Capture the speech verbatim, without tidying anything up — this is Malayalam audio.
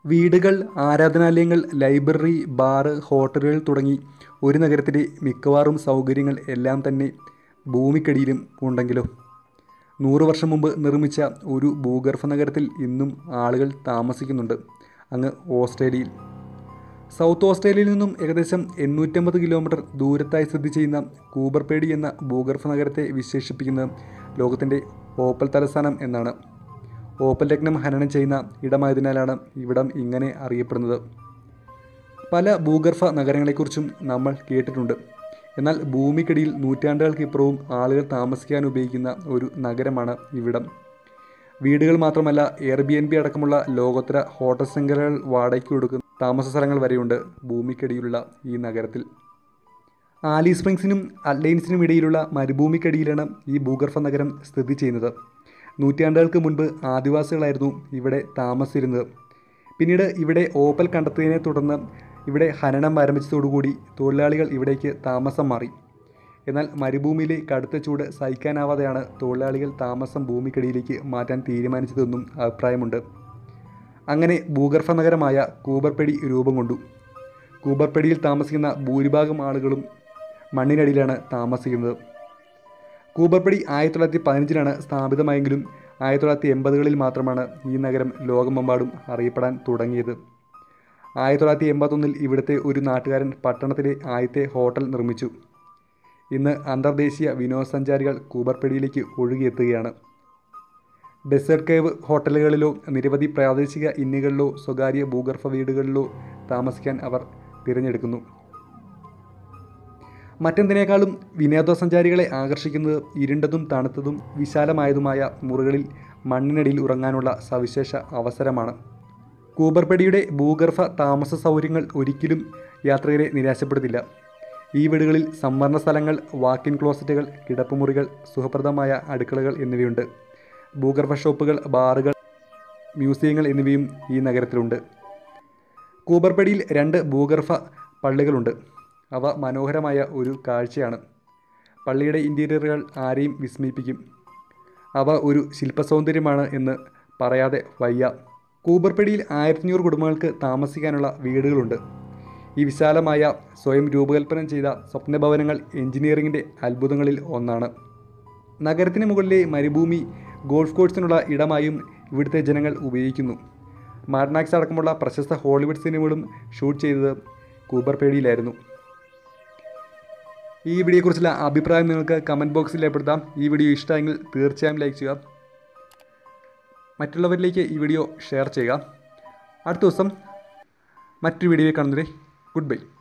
വീടുകൾ, ആരാധനാലയങ്ങൾ, ലൈബ്രറി, ബാർ, ഹോട്ടലുകൾ തുടങ്ങി ഒരു നഗരത്തിലെ മിക്കവാറും സൗകര്യങ്ങൾ എല്ലാം തന്നെ ഭൂമിക്കടിയിലും ഉണ്ടെങ്കിലോ? നൂറ് വർഷം മുമ്പ് നിർമ്മിച്ച ഒരു ഭൂഗർഭ നഗരത്തിൽ ഇന്നും ആളുകൾ താമസിക്കുന്നുണ്ട്, അങ്ങ് ഓസ്ട്രേലിയയിൽ. സൗത്ത് ഓസ്ട്രേലിയയിൽ നിന്നും ഏകദേശം എണ്ണൂറ്റമ്പത് കിലോമീറ്റർ ദൂരത്തായി സ്ഥിതി ചെയ്യുന്ന കൂബർ പേഡി എന്ന ഭൂഗർഭ നഗരത്തെ വിശേഷിപ്പിക്കുന്നത് ലോകത്തിൻ്റെ ഓപ്പൽ തലസ്ഥാനം എന്നാണ്. ഓപ്പൽ രത്നം ഖനനം ചെയ്യുന്ന ഇടമായതിനാലാണ് ഇവിടം ഇങ്ങനെ അറിയപ്പെടുന്നത്. പല ഭൂഗർഭ നഗരങ്ങളെക്കുറിച്ചും നമ്മൾ കേട്ടിട്ടുണ്ട്. എന്നാൽ ഭൂമിക്കടിയിൽ നൂറ്റാണ്ടുകൾക്കിപ്പുറവും ആളുകൾ താമസിക്കാൻ ഉപയോഗിക്കുന്ന ഒരു നഗരമാണ് ഇവിടം. വീടുകൾ മാത്രമല്ല, എയർബിഎൻബി അടക്കമുള്ള ലോകോത്തര ഹോട്ടൽ ശൃംഖലകൾ വാടകയ്ക്ക് കൊടുക്കുന്ന താമസ സ്ഥലങ്ങൾ വരെയുണ്ട് ഭൂമിക്കടിയിലുള്ള ഈ നഗരത്തിൽ. ആലിസ് സ്പ്രിങ്സിനും അഡ്ലൈൻസിനും ഇടയിലുള്ള മരുഭൂമിക്കടിയിലാണ് ഈ ഭൂഗർഭ നഗരം സ്ഥിതി ചെയ്യുന്നത്. നൂറ്റാണ്ടുകൾക്ക് മുൻപ് ആദിവാസികളായിരുന്നു ഇവിടെ താമസിച്ചിരുന്നത്. പിന്നീട് ഇവിടെ ഓപ്പൽ കണ്ടെത്തിയതിനെ തുടർന്ന് ഇവിടെ ഖനനം ആരംഭിച്ചതോടുകൂടി തൊഴിലാളികൾ ഇവിടേക്ക് താമസം മാറി. എന്നാൽ മരുഭൂമിയിലെ കടുത്ത ചൂട് സഹിക്കാനാവാതെയാണ് തൊഴിലാളികൾ താമസം ഭൂമിക്കടിയിലേക്ക് മാറ്റാൻ തീരുമാനിച്ചതെന്നും അഭിപ്രായമുണ്ട്. അങ്ങനെ ഭൂഗർഭ നഗരമായ കൂബർ പേഡി രൂപം കൊണ്ടു. കൂബർ പേഡിയിൽ താമസിക്കുന്ന ഭൂരിഭാഗം ആളുകളും മണ്ണിനടിയിലാണ് താമസിക്കുന്നത്. കൂബർ പേഡി ആയിരത്തി തൊള്ളായിരത്തി പതിനഞ്ചിലാണ് സ്ഥാപിതമായെങ്കിലും ആയിരത്തി തൊള്ളായിരത്തി എൺപതുകളിൽ മാത്രമാണ് ഈ നഗരം ലോകമെമ്പാടും അറിയപ്പെടാൻ തുടങ്ങിയത്. ആയിരത്തി തൊള്ളായിരത്തി എൺപത്തൊന്നിൽ ഇവിടുത്തെ ഒരു നാട്ടുകാരൻ പട്ടണത്തിലെ ആദ്യത്തെ ഹോട്ടൽ നിർമ്മിച്ചു. ഇന്ന് അന്തർദേശീയ വിനോദസഞ്ചാരികൾ കൂബർ പേഡിയിലേക്ക് ഒഴുകിയെത്തുകയാണ്. ഡെസേർട്ട് കേവ് ഹോട്ടലുകളിലോ നിരവധി പ്രാദേശിക ഇന്നുകളിലോ സ്വകാര്യ ഭൂഗർഭ വീടുകളിലോ താമസിക്കാൻ അവർ തിരഞ്ഞെടുക്കുന്നു. മറ്റെന്തിനേക്കാളും വിനോദസഞ്ചാരികളെ ആകർഷിക്കുന്നത് ഇരുണ്ടതും തണുത്തതും വിശാലമായതുമായ മുറികളിൽ മണ്ണിനടിയിൽ ഉറങ്ങാനുള്ള സവിശേഷ അവസരമാണ്. കൂബർ പേഡിയുടെ ഭൂഗർഭ താമസ സൗകര്യങ്ങൾ ഒരിക്കലും യാത്രികരെ നിരാശപ്പെടുത്തില്ല. ഈ വീടുകളിൽ സംവരണ സ്ഥലങ്ങൾ, വാക്ക് ഇൻ ക്ലോസറ്റുകൾ, കിടപ്പുമുറികൾ, സുഖപ്രദമായ അടുക്കളകൾ എന്നിവയുണ്ട്. ഭൂഗർഭ ഷോപ്പുകൾ, ബാറുകൾ, മ്യൂസിയങ്ങൾ എന്നിവയും ഈ നഗരത്തിലുണ്ട്. കൂബർ പേഡിയിൽ രണ്ട് ഭൂഗർഭ പള്ളികളുണ്ട്. അവ മനോഹരമായ ഒരു കാഴ്ചയാണ്. പള്ളിയുടെ ഇൻറ്റീരിയറുകൾ ആരെയും വിസ്മയിപ്പിക്കും. അവ ഒരു ശില്പസൗന്ദര്യമാണ് എന്ന് പറയാതെ വയ്യ. കൂബർ പേഡിയിൽ ആയിരത്തി അഞ്ഞൂറ് കുടുംബങ്ങൾക്ക് താമസിക്കാനുള്ള വീടുകളുണ്ട്. ഈ വിശാലമായ സ്വയം രൂപകൽപ്പന ചെയ്ത സ്വപ്നഭവനങ്ങൾ എഞ്ചിനീയറിംഗിൻ്റെ അത്ഭുതങ്ങളിൽ ഒന്നാണ്. നഗരത്തിന് മുകളിലെ മരുഭൂമി ഗോൾഫ് കോഴ്സിനുള്ള ഇടമായും ഇവിടുത്തെ ജനങ്ങൾ ഉപയോഗിക്കുന്നു. മാഡ്മാക്സ് അടക്കമുള്ള പ്രശസ്ത ഹോളിവുഡ് സിനിമകളും ഷൂട്ട് ചെയ്തത് കൂബർ പേഡിയിലായിരുന്നു. ഈ വീഡിയോയെക്കുറിച്ചുള്ള അഭിപ്രായം നിങ്ങൾക്ക് കമൻറ്റ് ബോക്സിൽ രേഖപ്പെടുത്താം. ഈ വീഡിയോ ഇഷ്ടമെങ്കിൽ തീർച്ചയായും ലൈക്ക് ചെയ്യുക. മറ്റുള്ളവരിലേക്ക് ഈ വീഡിയോ ഷെയർ ചെയ്യുക. അടുത്ത ദിവസം മറ്റൊരു വീഡിയോയിൽ കാണുന്നവരെ ഗുഡ് ബൈ.